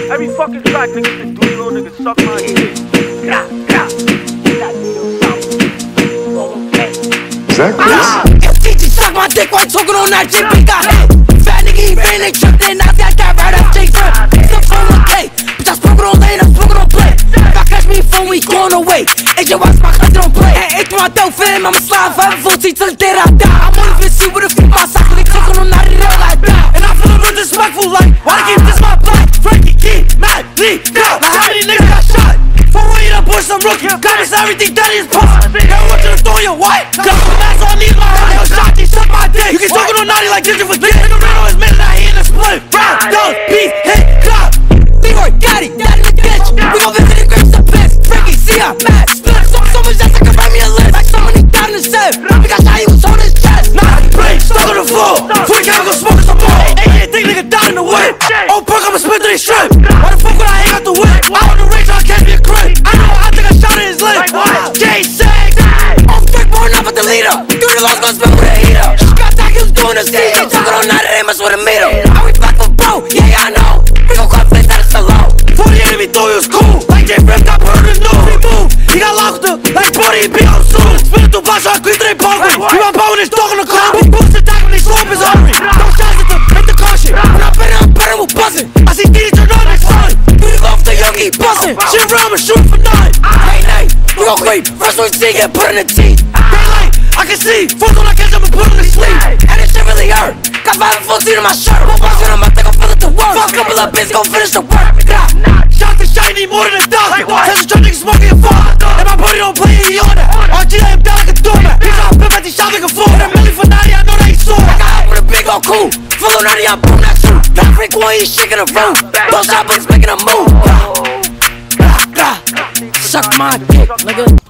Every fucking track, niggas been doing little niggas suck my dick. Is that Chris? If DJ suck my dick while talking on that shit, we got hit. Fat nigga, he ran, they tripped in, I got that right up J Grip. The phone on K, bitch, I spoke it on lane, I spoke it on play. If I catch me phone, we going away. AJ watch my cousin don't play. Hey, pt21 fam, I'ma slide forever, full T till the day that I die. I'm on the see with a few my sock, they talking on that, it all like that. And I feel a little disrespectful, like, why they keep this my black? Frankie, Key, Matt, Lee, now, how many niggas got shot? For real, you done push some rookie. Got me everything that is pop. Now what you throw your what? Got some ass on these my heart. Yo, shot, they suck my dick. You can talk on naughty like this, you forget. In the ring on his minute, I hit in the split. Round, down, beat, hit, clap. Leroy, daddy in the ditch. We gon' visit and grab some piss. Frankie, see ya, Matt, split. So much that I can write me a list. Like somebody down in the set. Because how he was on his chest. Nah, break, stuck on the floor. 40 can go smoke some more. Hey, think nigga down in the whip. Oh, perk, I'ma split to these strip. Why the fuck would I hang out the whip? Out on the range, I catch me a crib. I know, I think I shot in his lip. J6. Oh, frick, born up with the leader. Dude, the law's gonna spit with a heater. Got that, he was doing a scene. They talking all night, they mess with a meter. I reflect for bro, yeah, I know. We gon' call place that it's so low. 40 enemy thought he was cool. Like GFAM, got put on his nose. He moved, he got locked up. Like 40, he be on soon. Spinning through blocks, I quit 3 punk. He run power, his dog on the car. He boosts the dock when he slow up his hurry. No shots at the, hit the caution. When I'm better, we're buzzing. I see DD turn on next time. We go off the young, he bustin'. Shit around and shoot for 9. Hey, we gon' creep. First one see, get put in the teeth. Daylight, I can see. First one I catch up and put him to sleep. And this shit really hurt. Got 5 and 14 in my shirt. One box in my think I'll fill it to work. Fuck couple of bits, gon' finish the work. Shot the shiny more than a dog. Tell the truck niggas smoking your phone. And my booty don't play, he on it. RG let him down like a doormat. He's on pimp at the shop like a fool. And a million for 90, I know that he saw. I got up with a big old cool. Full of 90, I boom that too. Not freak one, he's shaking the room. Those shot bugs making a move. Suck my dick, nigga.